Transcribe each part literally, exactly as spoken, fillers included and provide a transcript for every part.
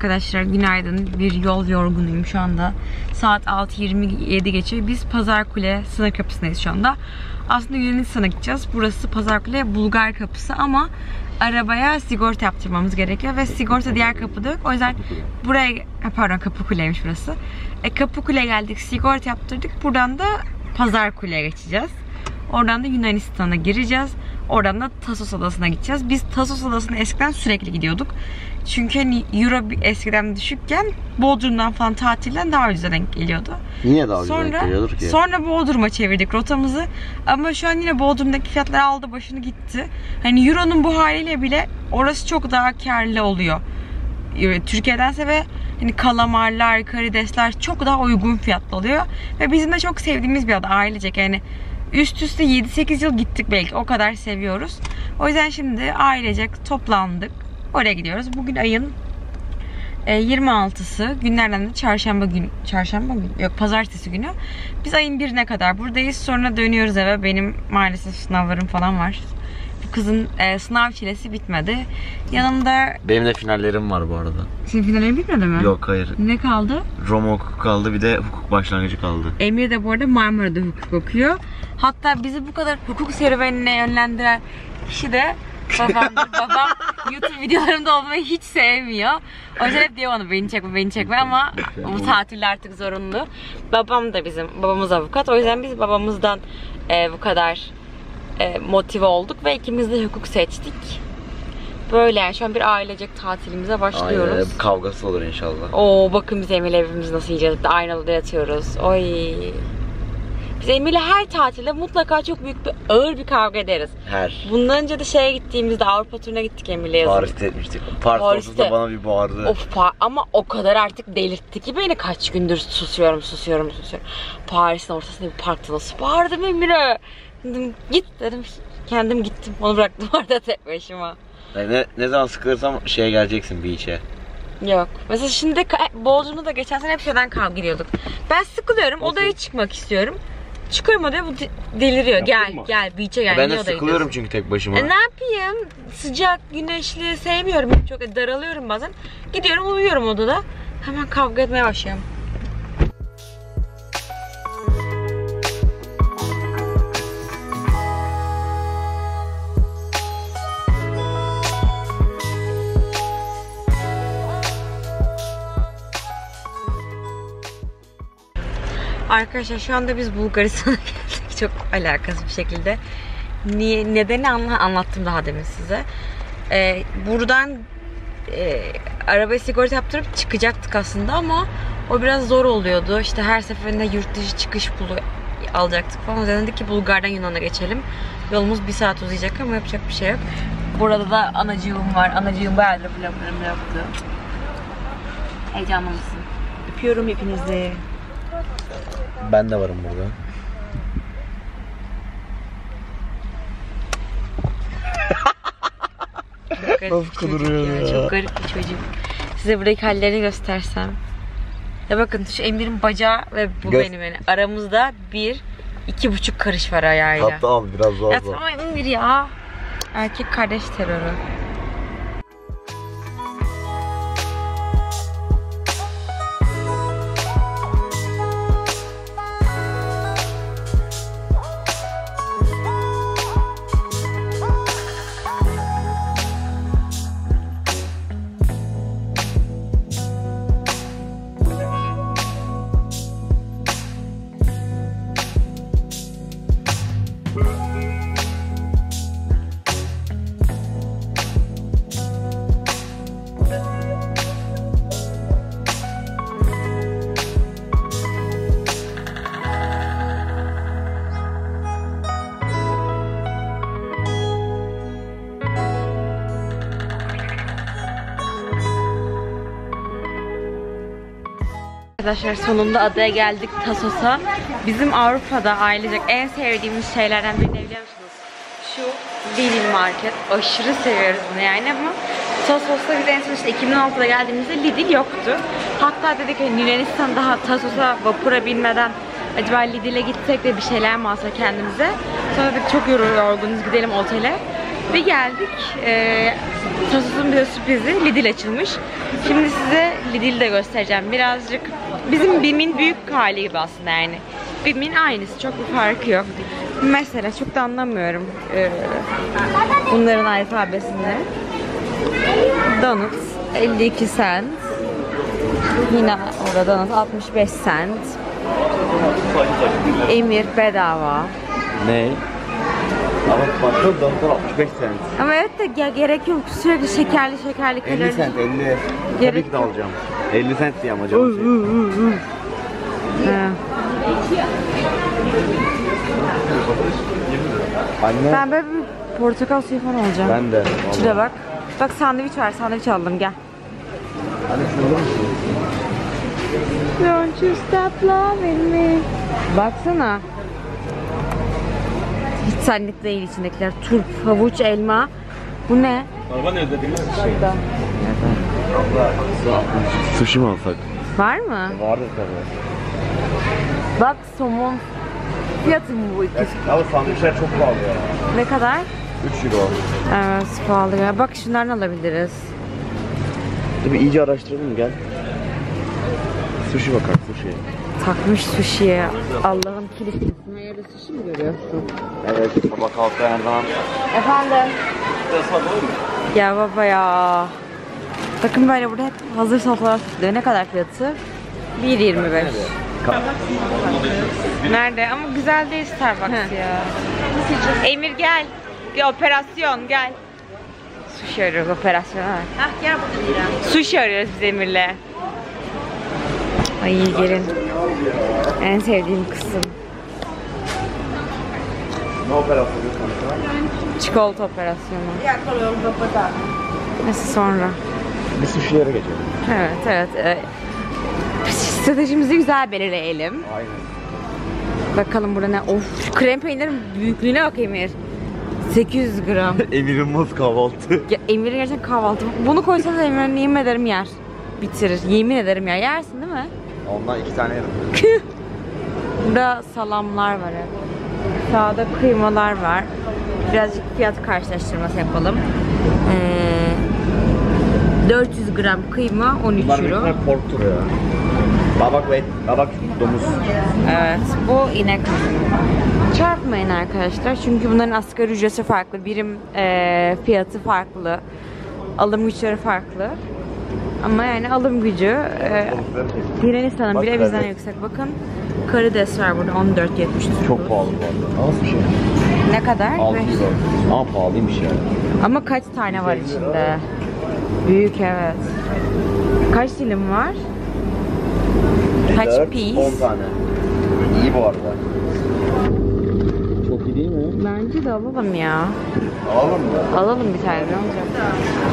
Arkadaşlar günaydın. Bir yol yorgunuyum şu anda. Saat altı yirmi yedi geçiyor. Biz Pazarkule sınır kapısındayız şu anda. Aslında Yunanistan'a gideceğiz. Burası Pazarkule Bulgar kapısı ama arabaya sigorta yaptırmamız gerekiyor ve sigorta diğer kapıda yok. O yüzden buraya, pardon Kapıkule'ymiş burası. E, Kapıkule'ye geldik, sigorta yaptırdık. Buradan da Pazarkule'ye geçeceğiz. Oradan da Yunanistan'a gireceğiz. Oradan da Tasos Adası'na gideceğiz. Biz Tasos Adası'na eskiden sürekli gidiyorduk. Çünkü hani euro eskiden düşükken Bodrum'dan falan tatilden daha ucuza denk geliyordu. Niye daha ucuza sonra, denk geliyordur ki? Sonra Bodrum'a çevirdik rotamızı. Ama şu an yine Bodrum'daki fiyatlar aldı başını gitti. Hani euronun bu haliyle bile orası çok daha karlı oluyor Türkiye'dense ve hani kalamarlar, karidesler çok daha uygun fiyatlı oluyor. Ve bizim de çok sevdiğimiz bir ada ailecek yani. Üst üste yedi sekiz yıl gittik belki. O kadar seviyoruz. O yüzden şimdi ailecek toplandık. Oraya gidiyoruz. Bugün ayın yirmi altısı. Günlerden de çarşamba gün. Çarşamba mı? Yok, pazartesi günü. Biz ayın birine kadar buradayız. Sonra dönüyoruz eve. Benim maalesef sınavlarım falan var. Bu kızın e, sınav çilesi bitmedi. Yanımda... Benim de finallerim var bu arada. Senin finallerin bitmedi mi? Yok, hayır. Ne kaldı? Roma hukuku kaldı, bir de hukuk başlangıcı kaldı. Emir de bu arada Marmara'da hukuk okuyor. Hatta bizi bu kadar hukuk serüvenine yönlendiren kişi de babamdır. Babam YouTube videolarımda olmayı hiç sevmiyor. O yüzden hep diyor onu beni çekme beni çekme ama bu tatiller artık zorunlu. Babam da bizim, babamız avukat. O yüzden biz babamızdan e, bu kadar e, motive olduk ve ikimiz de hukuk seçtik. Böyle yani şu an bir ailecek tatilimize başlıyoruz. Aynen, kavgası olur inşallah. Oo bakın biz Emir'le evimizi nasıl yiyeceğiz. Aynı odada yatıyoruz. Oy. Biz Emir'le her tatilde mutlaka çok büyük bir ağır bir kavga ederiz. Her. Bundan önce de şeye gittiğimizde Avrupa turuna gittik Emir'le yazın. Paris'te etmiştik. Paris Paris'te bana bir bağırdı. Of, ama o kadar artık delirtti ki beni, kaç gündür susuyorum susuyorum susuyorum. Paris'in ortasında bir parkta nasıl bağırdım Emir'e. Dedim, git dedim. Kendim gittim. Onu bıraktım orada tek başıma. Ne, ne zaman sıkılırsam şeye geleceksin, beach'e. Yok. Mesela şimdi Bodrum'da da geçen sene hep şeyden kavga ediyorduk. Ben sıkılıyorum, nasıl? Odaya çıkmak istiyorum. Çıkıyorum odaya, bu deliriyor. Yaptın gel, mı? Gel, beach'e gel. Ben de sıkılıyorum çünkü tek başıma. E ne yapayım? Sıcak, güneşli sevmiyorum. Çok daralıyorum bazen. Gidiyorum, uyuyorum odada. Hemen kavga etmeye başlıyorum. Arkadaşlar şu anda biz Bulgaristan'a geldik çok alakasız bir şekilde. Niye, nedeni anla, anlattım daha demin size. Ee, buradan e, arabaya sigorta yaptırıp çıkacaktık aslında ama o biraz zor oluyordu. İşte her seferinde yurt dışı çıkış bulu alacaktık falan. O yüzden dedik ki Bulgar'dan Yunan'a geçelim. Yolumuz bir saat uzayacak ama yapacak bir şey yok. Burada da anacığım var. Anacığım bayağıdır vloglarımı yaptı. Heyecanlı mısın? Öpüyorum hepinizi. Ben de varım burada. Çok garip bir çocuk ya. Çok garip bir çocuk. Size buradaki hallerini göstersem. Ya bakın şu Emir'in bacağı ve bu Göz... benim yani. Aramızda bir, iki buçuk karış var ayağıyla. Hatta al biraz daha. Ya tamam Emir ya. Erkek kardeş terörü. Arkadaşlar sonunda adaya geldik, Tasos'a. Bizim Avrupa'da ailecek en sevdiğimiz şeylerden birini biliyor musunuz? Şu Lidl market. Aşırı seviyoruz bunu yani ama Tasos'ta biz en son işte iki bin on altıda geldiğimizde Lidl yoktu. Hatta dedik ki Yunanistan daha Tasos'a vapura binmeden acaba Lidl'e gitsek de bir şeyler mi alsak kendimize. Sonra dedik çok yorgunuz, gidelim otele. Ve geldik. Ee, Tasos'un bir sürprizi Lidl açılmış. Şimdi size Lidl'i de göstereceğim. Birazcık bizim BİM'in büyük hali gibi aslında yani. BİM'in aynısı. Çok bir farkı yok. Mesela çok da anlamıyorum ee, bunların alfabesini. Donuts elli iki cent. Yine orada donut altmış beş cent. Emir bedava. Ne? Ama başka donutlar altmış beş cent. Ama evet de ya, gerek yok. Sürekli şekerli şekerli kalori. elli cent, elli. Gerek Tabii ki de yok. alacağım. elli cent diye ama canım şey. Ha. Anne. Ben böyle bir portakal suyu falan alacağım. Ben de. Şuraya bak. Bak sandviç var. Sandviç aldım. Gel. Hadi şurada mısın? Don't you stop loving me. Baksana. Hiç senlik değil içindekiler. Turp, havuç, elma. Bu ne? Araba nerede bilmez misin? Şurada. Sushi mi alsak? Var mı? Vardır tabii. Bak somon. Fiyatı mı bu ikisi? Ama sandviçler çok pahalı ya. Ne kadar? üç euro. Evet pahalı ya. Bak şunlardan alabiliriz. Tabii iyice araştıralım gel. Sushi bakar sushi. Takmış sushi'ye. Allah'ın kilisini. Yerde sushi mi görüyorsun? Evet sabah kalktı her zaman. Efendim? Ya baba ya. Bakın böyle burada hep hazır salatalar satılıyor. Ne kadar fiyatı? bir yirmi beş. Nerede? Ama güzel değil Starbucks ya. Emir gel. Bir operasyon gel. Sushi arıyoruz operasyona. Hah gel burada. Sushi arıyoruz biz Emir'le. Ay gelin. En sevdiğim kısım. Ne operasyonu kanka? Çikolata operasyonu. Neyse sonra. Bir sushi yere geçelim. Evet evet. Ee, stratejimizi güzel belirleyelim. Aynen. Bakalım burada ne? Of şu krem peynirin büyüklüğüne bak Emir. sekiz yüz gram. Emir'in maz kahvaltı. Ya Emir'in gerçekten kahvaltı. Bunu koysanız Emir'in yemin ederim yer. Bitirir. Yemin ederim yer. Yersin değil mi? Ondan iki tane yerim. Burada salamlar var hep. Sağda kıymalar var. Birazcık fiyat karşılaştırması yapalım. Ee, dört yüz gram kıyma on üç Bunlar euro. büyük ihtimal porktur ya. Babak ve et, babak domuz. Evet, bu inek. Çarpmayın arkadaşlar çünkü bunların asgari ücreti farklı, birim e, fiyatı farklı, alım güçleri farklı. Ama yani alım gücü e, Yunanistan'ın bile bizden yüksek. Bakın karides var burada on dört yetmiş. Çok pahalı bu arada. Nasıl bir şey? Ne kadar? altı euro. Ama pahalıymış yani. Ama kaç tane var içinde? Büyük evet. Kaç dilim var? Kaç piece? on tane. İyi bu arada. Çok iyi değil mi? Bence de alalım ya. Alalım mı? Alalım bir tane, ne olacak?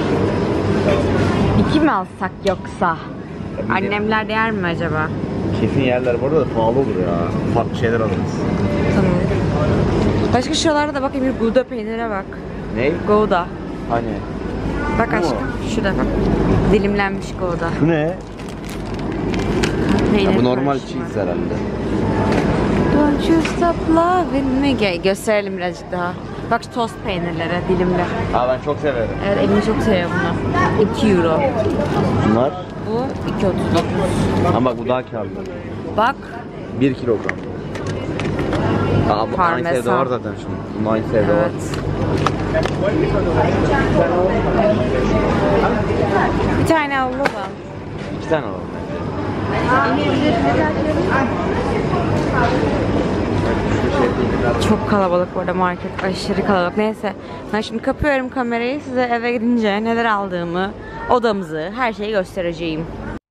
İki mi alsak yoksa? Tabii Annemler de yer mi acaba? Kesin yerler bu arada da pahalı olur ya. Farklı şeyler alırız. Tamam. Başka şuralarda da bak Emir, Gouda peynire bak. Ne? Gouda. Hani? Bak Bu mu? aşkım, şurada bak. Dilimlenmiş Gouda. Şu ne? Peynir Ya bu normal karışımı. cheese herhalde. Don't you stop loving me. Gel, gösterelim birazcık daha. Bak şu tost peynirleri dilimli. Aa ben çok severim. Evet Emir çok seviyor bunu. iki euro. Bunlar? Bu iki otuz dokuz. Ama bak bu daha karlı. Bak. bir kilogram. Aa bu aynı Parmesan. sevde var zaten şunun. Bunun aynı sevde var. Evet. Bir tane alalım. İki tane alalım. Çok kalabalık burada market. Aşırı kalabalık. Neyse. Ben şimdi kapıyorum kamerayı. Size eve gidince neler aldığımı, odamızı, her şeyi göstereceğim.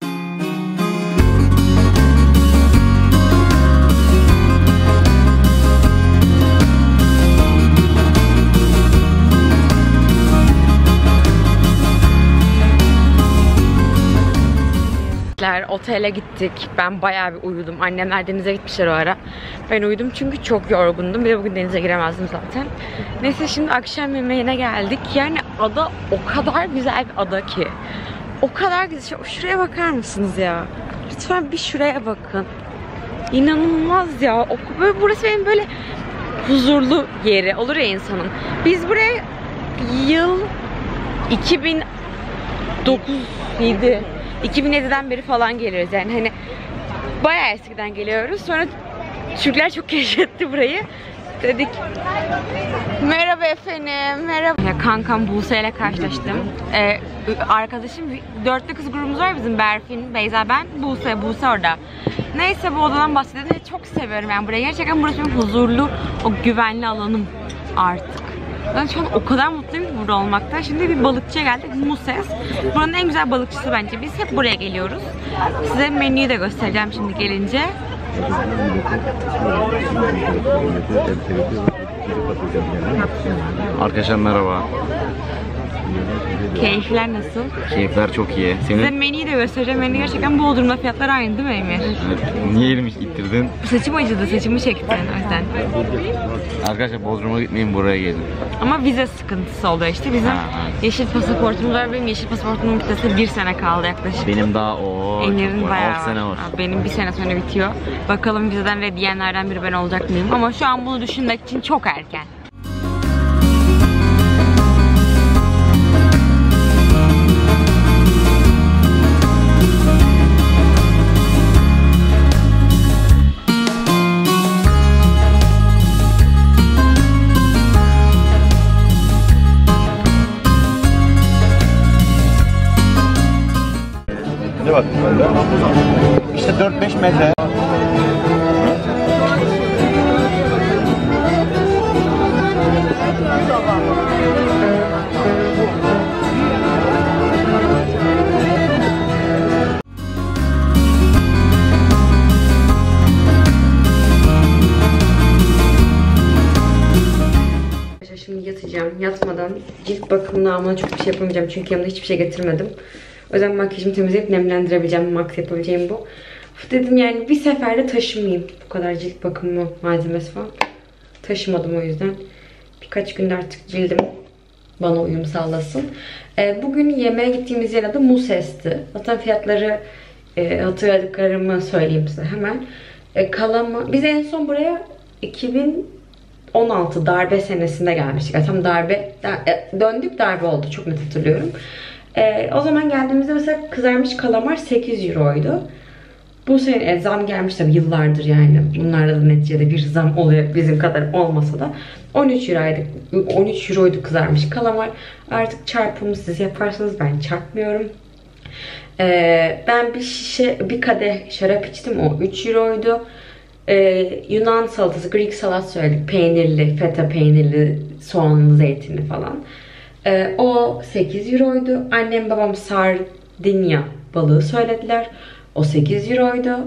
Otele gittik. Ben bayağı bir uyudum. Annemler denize gitmişler o ara. Ben uyudum çünkü çok yorgundum. Bir de bugün denize giremezdim zaten. Neyse şimdi akşam yemeğine geldik. Yani ada o kadar güzel bir ada ki. O kadar güzel. Şuraya bakar mısınız ya? Lütfen bir şuraya bakın. İnanılmaz ya. O, böyle, burası benim böyle huzurlu yeri olur ya insanın. Biz buraya yıl iki bin dokuz yedi iki bin yediden beri falan geliyoruz yani hani bayağı eskiden geliyoruz. Sonra Türkler çok keşfetti burayı. Dedik merhaba efendim, merhaba. Ya kankam Buse ile karşılaştım. Ee, arkadaşım, dörtlü kız grubumuz var bizim, Berfin, Beyza, ben, Buse, Buse orada. Neyse bu odadan bahsedelim. Çok seviyorum yani burayı. Gerçekten burası benim huzurlu, o güvenli alanım artık. Ben şu an o kadar mutluyum ki burada olmaktan. Şimdi bir balıkçıya geldik, Muses. Buranın en güzel balıkçısı bence. Biz hep buraya geliyoruz. Size menüyü de göstereceğim şimdi gelince. Arkadaşlar merhaba. Keyifler nasıl? Keyifler çok iyi. Size Senin menüyü de göstereceğim. Menü gerçekten Bodrum'da fiyatlar aynı değil mi Emir? evet, niye elimi ittirdin? Saçım acıdı, saçımı çektin o yüzden. Arkadaşlar Bodrum'a gitmeyin, buraya gelin. Ama vize sıkıntısı oluyor işte. Bizim Ha, ha. yeşil pasaportumuz var. Benim yeşil pasaportumun bitmesi bir sene kaldı yaklaşık. Benim daha o Emir'in bayağı altı sene var. Aa, benim bir sene sonra bitiyor. Bakalım vizeden red diyenlerden biri ben olacak mıyım? Ama şu an bunu düşünmek için çok erken. Ne bak İşte dört beş metre. Şimdi yatacağım. Yatmadan cilt bakım namına çok bir şey yapamayacağım. Çünkü yanımda hiçbir şey getirmedim. O yüzden makyajımı temizleyip nemlendirebileceğim. Max yapabileceğim bu. Dedim yani bir seferde taşımayayım. Bu kadar cilt bakımı malzemesi falan. Taşımadım o yüzden. Birkaç günde artık cildim bana uyum sağlasın. Ee, bugün yemeğe gittiğimiz yer adı Muses'ti. Zaten fiyatları e, hatırladıklarımı söyleyeyim size hemen. E, kalama, biz en son buraya iki bin on altı darbe senesinde gelmiştik. Yani tam darbe, döndük darbe oldu. Çok net hatırlıyorum. Ee, o zaman geldiğimizde mesela kızarmış kalamar sekiz euroydu. Bu sene e, zam gelmiş tabii yıllardır yani. Bunlarda da neticede bir zam oluyor bizim kadar olmasa da. on üç euroydu. on üç euroydu kızarmış kalamar. Artık çarpımı siz yaparsanız ben çarpmıyorum. Ee, ben bir şişe, bir kadeh şarap içtim. O üç euroydu. Ee, Yunan salatası, Greek salat söyledik. Peynirli, feta peynirli, soğanlı, zeytinli falan. Ee, o sekiz euroydu. Annem babam sardinya balığı söylediler. O sekiz euroydu.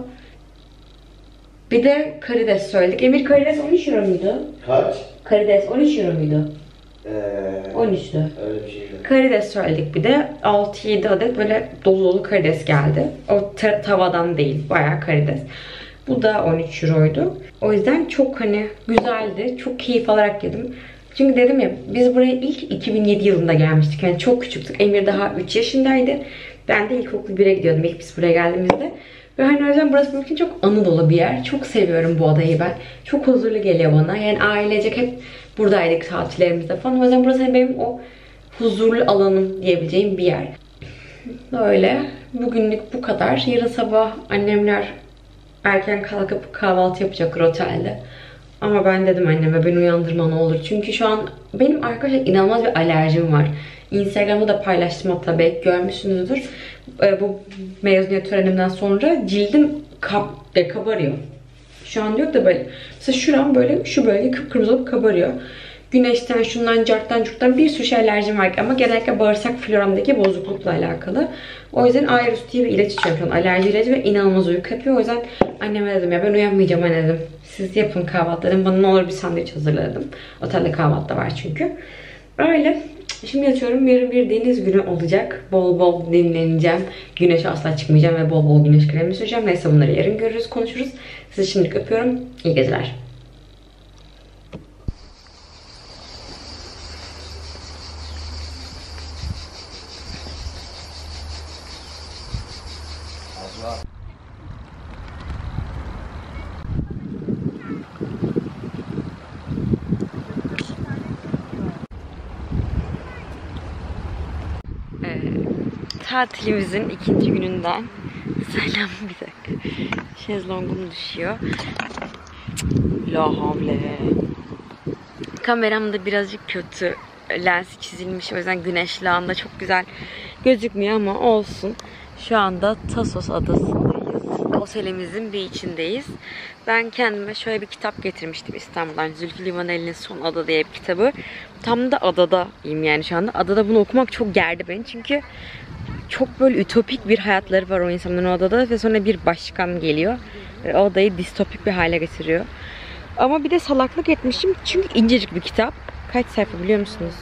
Bir de karides söyledik. Emir karides on üç euro muydu? Kaç? Karides on üç euro muydu? Ee, on üçtü. Öyle bir şeydi. Karides söyledik bir de. altı yedi adet böyle dolu dolu karides geldi. O ta tavadan değil. Bayağı karides. Bu da on üç euroydu. O yüzden çok hani güzeldi. Çok keyif alarak yedim. Çünkü dedim ya biz buraya ilk iki bin yedi yılında gelmiştik. Yani çok küçüktük. Emir daha üç yaşındaydı. Ben de ilkokul bire gidiyordum ilk biz buraya geldiğimizde. Ve hani o yüzden burası benim için çok anı dolu bir yer. Çok seviyorum bu adayı ben. Çok huzurlu geliyor bana. Yani ailecek hep buradaydık tatillerimizde falan. O yüzden burası benim o huzurlu alanım diyebileceğim bir yer. Böyle. Bugünlük bu kadar. Yarın sabah annemler erken kalkıp kahvaltı yapacaklar otelde. Ama ben dedim anneme beni uyandırma ne olur. Çünkü şu an benim arkadaşlar inanılmaz bir alerjim var. Instagram'da da paylaştım hatta belki görmüşsünüzdür. Bu mezuniyet törenimden sonra cildim kap, de kabarıyor. Şu an yok da böyle. Mesela şuram böyle şu bölge kıpkırmızı olup kabarıyor. Güneşten, şundan, carttan, curttan bir sürü şey alerjim var. Ama genellikle bağırsak floramdaki bozuklukla alakalı. O yüzden Ayrus diye bir ilaç içiyorum şu an. Alerji ilacı ve inanılmaz uyku yapıyor. O yüzden anneme dedim ya ben uyanmayacağım anne dedim. Siz yapın kahvaltı dedim. Bana ne olur bir sandviç hazırladım. Otelde kahvaltı da var çünkü. Öyle. Şimdi yatıyorum. Yarın bir deniz günü olacak. Bol bol dinleneceğim. Güneşe asla çıkmayacağım ve bol bol güneş kremi süreceğim. Neyse bunları yarın görürüz, konuşuruz. Sizi şimdilik öpüyorum. İyi geceler. Tatilimizin ikinci gününden selam, bir dakika. Şezlongum düşüyor. La havle. Kameram da birazcık kötü. Lensi çizilmiş. O yüzden güneşli anda çok güzel gözükmüyor ama olsun. Şu anda Tasos adasındayız. Otelimizin bir içindeyiz. Ben kendime şöyle bir kitap getirmiştim İstanbul'dan. Zülfü Livaneli'nin Son Ada diye bir kitabı. Tam da adadayım yani şu anda. Adada bunu okumak çok gerdi beni. Çünkü çok böyle ütopik bir hayatları var o insanların o adada. Ve sonra bir başkan geliyor. Ve o adayı distopik bir hale getiriyor. Ama bir de salaklık etmişim. Çünkü incecik bir kitap. Kaç sayfa biliyor musunuz?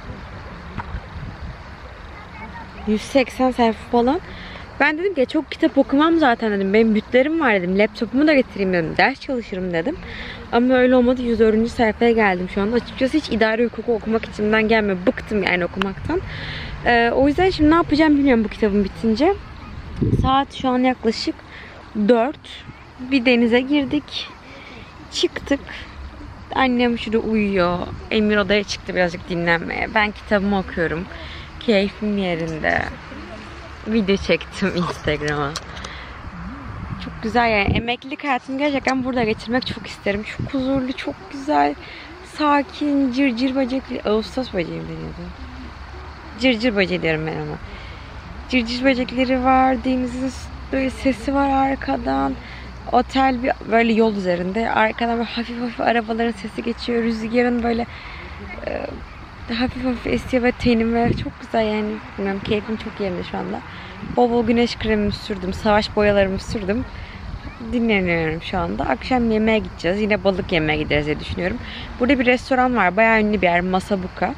yüz seksen sayfa falan. Ben dedim ki çok kitap okumam zaten dedim. Benim bütlerim var dedim. Laptopumu da getireyim dedim. Ders çalışırım dedim. Ama öyle olmadı. yüz dördüncü sayfaya geldim şu anda. Açıkçası hiç idari hukuku okumak içimden gelmiyor. Bıktım yani okumaktan. Ee, o yüzden şimdi ne yapacağım bilmiyorum bu kitabın bitince. Saat şu an yaklaşık dört. Bir denize girdik. Çıktık. Annem şurada uyuyor. Emir odaya çıktı birazcık dinlenmeye. Ben kitabımı okuyorum. Keyfim yerinde. Video çektim Instagram'a. Çok güzel yani. Emeklilik hayatımı gerçekten burada geçirmek çok isterim. Çok huzurlu, çok güzel. Sakin, cırcır böcekli. Ağustos böceği mi deniyordu? Cırcır böceği diyorum ben ona. Cırcır böcekleri var. Denizin böyle sesi var arkadan. Otel bir böyle yol üzerinde. Arkadan böyle hafif hafif arabaların sesi geçiyor. Rüzgarın böyle e, hafif hafif esiyor ve tenime çok güzel yani. Bilmiyorum, keyfim çok yerinde şu anda. Bol bol güneş kremimi sürdüm. Savaş boyalarımı sürdüm. Dinleniyorum şu anda. Akşam yemeğe gideceğiz. Yine balık yemeye gideriz diye düşünüyorum. Burada bir restoran var. Bayağı ünlü bir yer. Masabuka.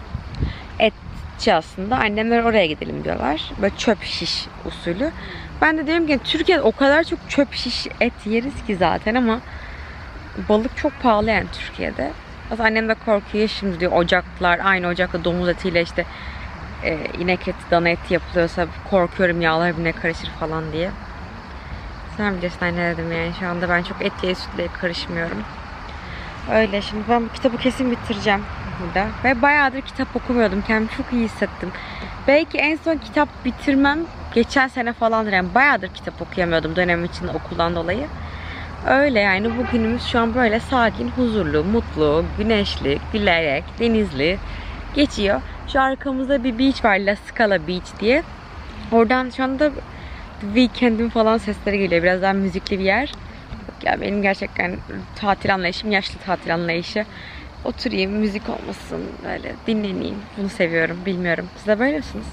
Etçi aslında. Annemler oraya gidelim diyorlar. Böyle çöp şiş usulü. Ben de diyorum ki Türkiye'de o kadar çok çöp şiş et yeriz ki zaten ama balık çok pahalı yani Türkiye'de. Aslında annem de korkuyor şimdi diyor, ocaklar aynı ocakta domuz etiyle işte e, inek eti, dana eti yapılıyorsa korkuyorum yağlar birbirine karışır falan diye. Sen bilirsin anne dedim yani şu anda ben çok etliye sütle karışmıyorum. Öyle şimdi ben bu kitabı kesin bitireceğim burada. Ve bayağıdır kitap okumuyordum. Kendimi çok iyi hissettim. Belki en son kitap bitirmem geçen sene falandır yani bayağıdır kitap okuyamıyordum dönem içinde okuldan dolayı. Öyle yani bugünümüz şu an böyle sakin, huzurlu, mutlu, güneşli, gülerek, denizli geçiyor. Şu arkamızda bir beach var, La Scala Beach diye. Oradan şu anda Weekend'in falan sesleri geliyor. Biraz daha müzikli bir yer. Ya benim gerçekten tatil anlayışım, yaşlı tatil anlayışı. Oturayım, müzik olmasın, böyle dinleneyim. Bunu seviyorum, bilmiyorum. Siz de böyle misiniz?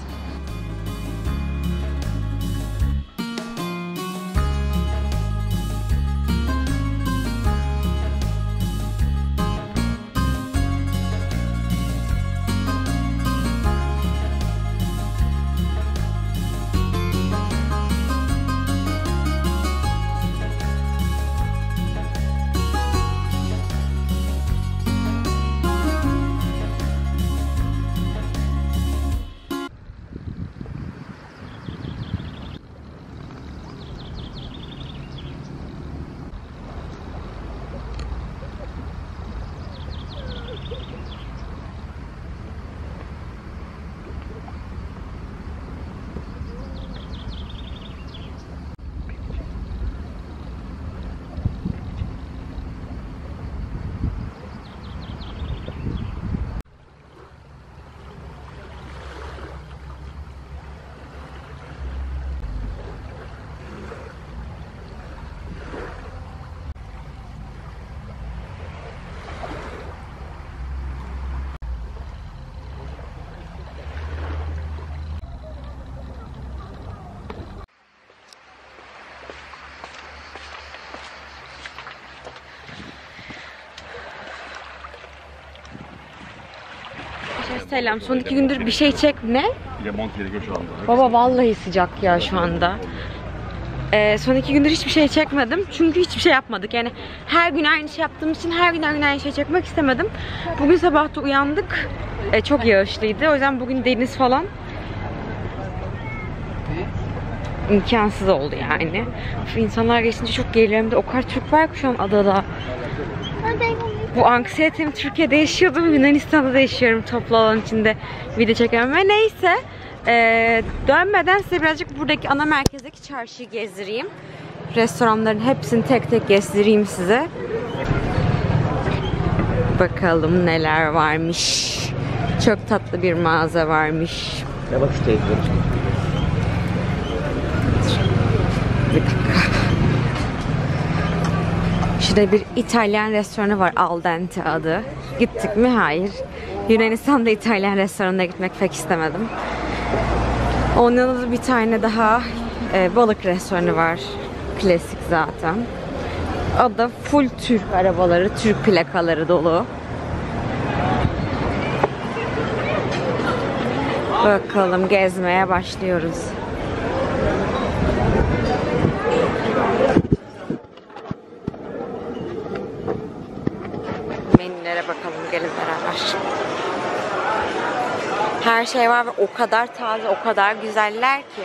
Selam. Son iki gündür bir şey çek ne? Limon gerekiyor şu anda. Baba vallahi sıcak ya şu anda. Ee, son iki gündür hiçbir şey çekmedim. Çünkü hiçbir şey yapmadık. Yani her gün aynı şey yaptığım için her gün aynı şey çekmek istemedim. Bugün sabah da uyandık. Ee, çok yağışlıydı. O yüzden bugün deniz falan imkansız oldu yani. Şu insanlar geçince çok geriliyorum da o kadar Türk var ki şu an adada. Bu anksiyetemi Türkiye'de yaşıyordum, Yunanistan'da da yaşıyorum toplu alan içinde video çeken ve neyse Ee, dönmeden size birazcık buradaki ana merkezdeki çarşıyı gezdireyim. Restoranların hepsini tek tek gezdireyim size. Bakalım neler varmış. Çok tatlı bir mağaza varmış. Ya bak şu teyze. Bir dakika. Şurada bir İtalyan restoranı var, Al Dente adı. Gittik mi? Hayır. Yunanistan'da İtalyan restoranına gitmek pek istemedim. Onun yanında bir tane daha e, balık restoranı var. Klasik zaten. O da full Türk arabaları, Türk plakaları dolu. Bakalım, gezmeye başlıyoruz. Menülere bakalım, gelin beraber. Her şey var ve o kadar taze, o kadar güzeller ki.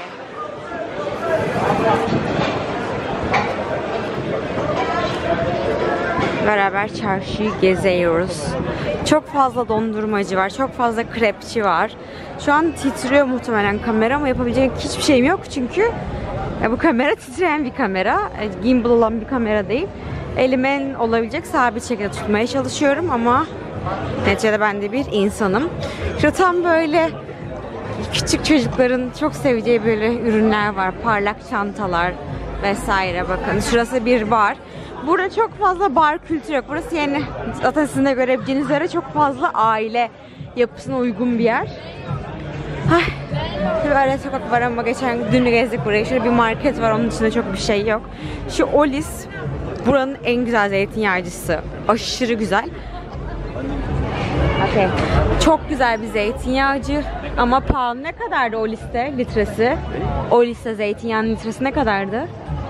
Beraber çarşıyı geziyoruz. Çok fazla dondurmacı var, çok fazla krepçi var. Şu an titriyor muhtemelen kamera ama yapabileceğim hiçbir şeyim yok çünkü ya bu kamera titreyen bir kamera, gimbal olan bir kamera değil. Elimin olabilecek sabit şekilde tutmaya çalışıyorum ama neticede ben de bir insanım. Şu tam böyle küçük çocukların çok seveceği böyle ürünler var, parlak çantalar vesaire. Bakın şurası bir bar. Burada çok fazla bar kültürü yok. Burası yeni, zaten sizin de görebileceğiniz üzere çok fazla aile yapısına uygun bir yer. Ay, böyle sokak var ama geçen dün gezdik burayı. Şurada bir market var, onun içinde çok bir şey yok. Şu Olis buranın en güzel zeytinyağcısı. Aşırı güzel. Okay. Çok güzel bir zeytinyağcı ama pahalı. Ne kadardı Olis'te litresi? Olis'te zeytinyağının litresi ne kadardı?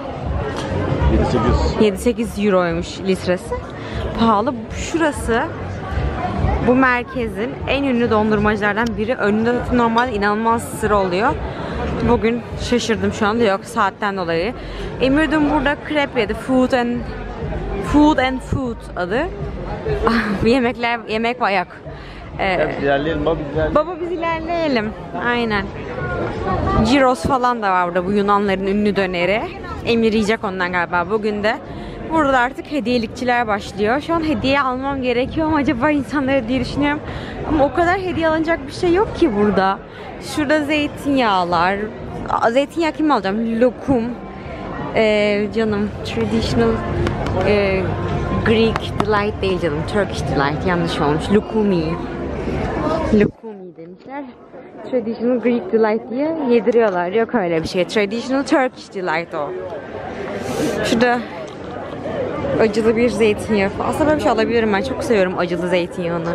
yedi sekiz euroymuş litresi. Pahalı. Şurası bu merkezin en ünlü dondurmacılardan biri. Önünde normalde inanılmaz sıra oluyor. Bugün şaşırdım şu anda, yok saatten dolayı. Emir'düm burada krep yedi. Food and Food and Food adı. Yemekler, yemek ve ayak. Ee, İlerleyelim baba, ilerleyelim. Baba biz ilerleyelim. Aynen. Gyros falan da var burada, bu Yunanların ünlü döneri. Emir yiyecek ondan galiba bugün de. Burada artık hediyelikçiler başlıyor. Şu an hediye almam gerekiyor mu acaba insanlara diye düşünüyorum. Ama o kadar hediye alınacak bir şey yok ki burada. Şurada zeytinyağlar. Zeytinyağı kim alacağım? Lokum. Ee, canım traditional e, Greek delight değil canım. Turkish delight. Yanlış olmuş. Lukumi. Lukumi demişler. Traditional Greek delight diye yediriyorlar. Yok öyle bir şey. Traditional Turkish delight o. Şurada acılı bir zeytinyağı. Aslında böyle bir şey alabilirim ben. Çok seviyorum acılı zeytinyağını.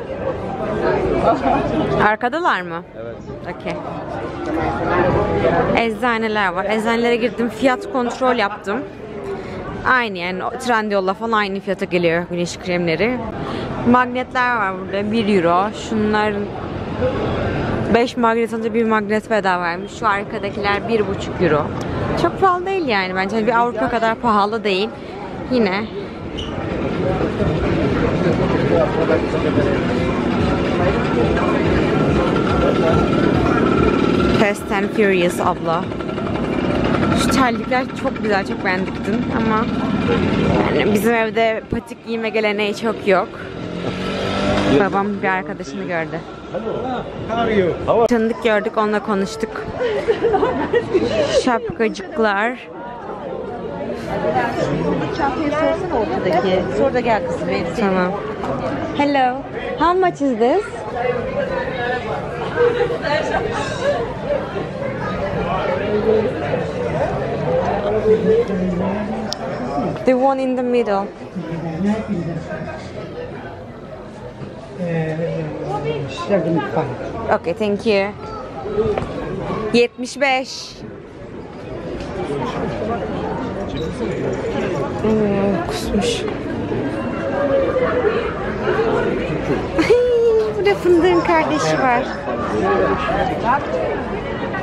Arkadalar mı? Evet. Okey. Eczaneler var. Eczanelere girdim. Fiyat kontrol yaptım. Aynı yani Trendyol'la falan aynı fiyata geliyor güneş kremleri. Magnetler var burada. bir euro. Şunların beş magnet alınca bir magnet bedavaymış. Şu arkadakiler bir buçuk euro. Çok pahalı değil yani bence. Hani bir Avrupa kadar pahalı değil. Yine Fast and Furious abla. Şu terlikler çok güzel, çok beğendik dün ama yani bizim evde patik giyme geleneği çok yok. Babam bir arkadaşını gördü. Tanıdık gördük, onunla konuştuk. Şapkacıklar. Çantayı sorsana ortadaki. Sor da gel kızım. Tamam. Hello. How much is this? The one in the middle. Okay, thank you. yetmiş beş. Hmm, kusmuş. Burada fındığın kardeşi var.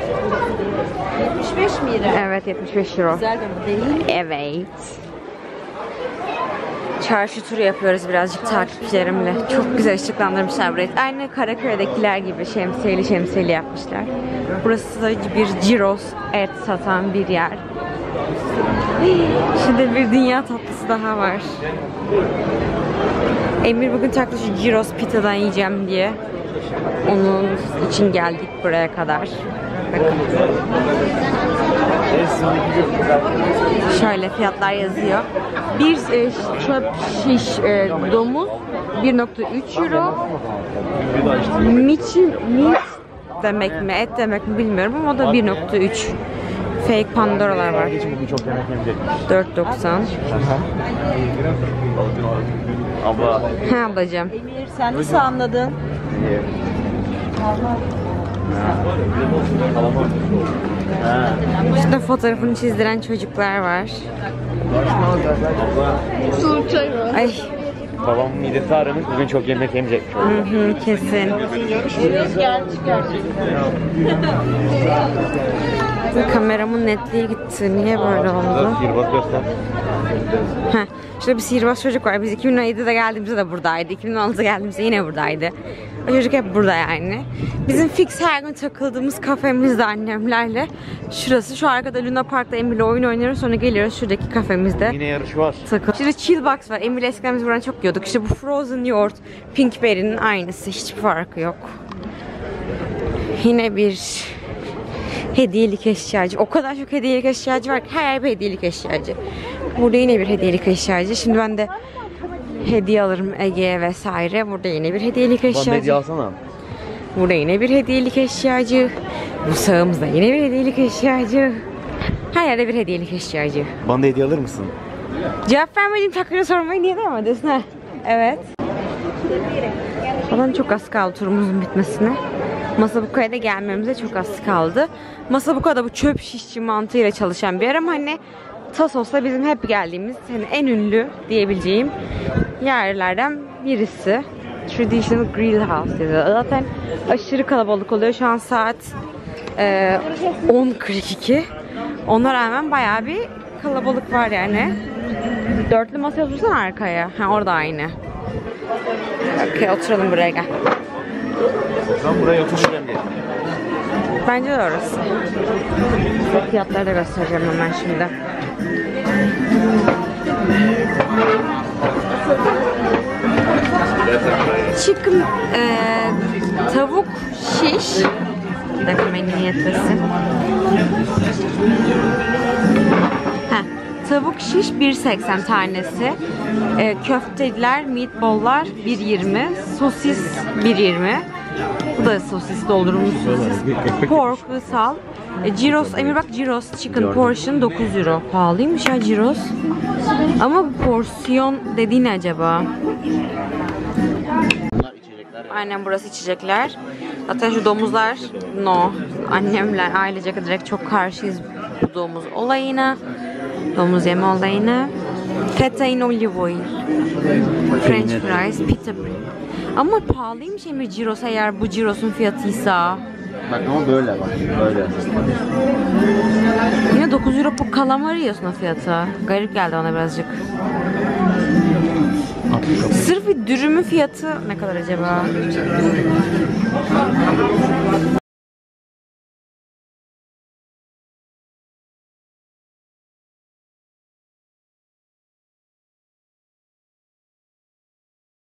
yetmiş beş mi lira? Evet, yetmiş beş euro. Güzel de bu değil. Evet. Çarşı turu yapıyoruz birazcık takipçilerimle. Çok güzel ışıklandırmışlar burayı. Aynı Karaköy'dekiler gibi şemsiyeli şemsiyeli yapmışlar. Burası da bir Gyros et satan bir yer. Şimdi bir dünya tatlısı daha var. Emir bugün taklaşık şu Gyros pitadan yiyeceğim diye. Onun için geldik buraya kadar. Bakın. Şöyle fiyatlar yazıyor. Bir e, çöp şiş e, domuz bir nokta üç euro. Miçi mit demek mi, et demek mi bilmiyorum ama o da bir nokta üç. Fake Pandora'lar var. dört doksan. Abla. He ablacığım. Emir sen nasıl anladın? Şurada fotoğrafını çizdiren çocuklar var. Ay. Babam midesi ağrımış, bugün çok yemek yemeyecekmiş. Hı hı, kesin. Gel çıkar. Kameramın netliği gitti. Niye böyle oldu? Sihirbaz göster. Heh, şurada bir sihirbaz çocuk var. Biz iki bin on yedide geldiğimizde de buradaydı. iki bin on altıda geldiğimizde yine buradaydı. O çocuk hep burada yani. Bizim fix her gün takıldığımız kafemiz de annemlerle. Şurası. Şu arkada Luna Park'ta Emir'le oyun oynuyoruz. Sonra geliyoruz şuradaki kafemizde. Yine yarış var. Takıl. Şurada Chillbox var. Emir'le eskiden biz buradan çok yiyorduk. İşte bu Frozen Yoğurt, Pinkberry'nin aynısı. Hiçbir farkı yok. Yine bir hediyelik eşyacı. O kadar çok hediyelik eşyacı var ki her yer bir hediyelik eşyacı. Burada yine bir hediyelik eşyacı. Şimdi ben de hediye alırım Ege'ye vesaire. Burada yine bir hediyelik Bana eşyacı. hediye alsana. Burada yine bir hediyelik eşyacı. Bu sağımızda yine bir hediyelik eşyacı. Her yerde bir hediyelik eşyacı. Bana da hediye alır mısın? Cevap vermediğim takdirde sormayı niye demedin? Ha? Evet. Falan çok az kaldı turumuzun bitmesine. Masabuka'ya da gelmemize çok az kaldı. Masabuka'da bu çöp şişçi mantığıyla çalışan bir yer ama hani Tasos'ta bizim hep geldiğimiz hani en ünlü diyebileceğim yerlerden birisi. Traditional Grill House yazıyor. Zaten aşırı kalabalık oluyor. Şu an saat e, on kırk iki. Ona rağmen bayağı bir kalabalık var yani. Dörtlü masaya otursana arkaya. Ha orada aynı. Okey oturalım buraya gel. Ben buraya oturacağım diye. Bence de orası. Fiyatları da göstereceğim hemen şimdi. Chicken, e, tavuk şiş. Bir dakika menü niyetlesin. Heh, tavuk şiş bir seksen tanesi. E, köfteler, meatball'lar bir yirmi. Sosis bir yirmi. Bu da sosis, doldurulmuş sosis. Pork, sal. E, gyros, Emir bak gyros chicken portion dokuz euro. Pahalıymış ya gyros. Ama bu porsiyon dediği ne acaba? Bunlar içecekler ya. Aynen burası içecekler. Zaten şu domuzlar no. Annemler ailecek direkt çok karşıyız bu domuz olayına. Domuz yeme olayına. Feta in olive oil. French fries, pita. Ama pahalıymış Emir gyros eğer bu gyrosun fiyatıysa. Bak ama böyle bak. Böyle. Yine dokuz euro bu kalamar yiyorsun o fiyata. Garip geldi ona birazcık. Sırf bir dürümün fiyatı ne kadar acaba?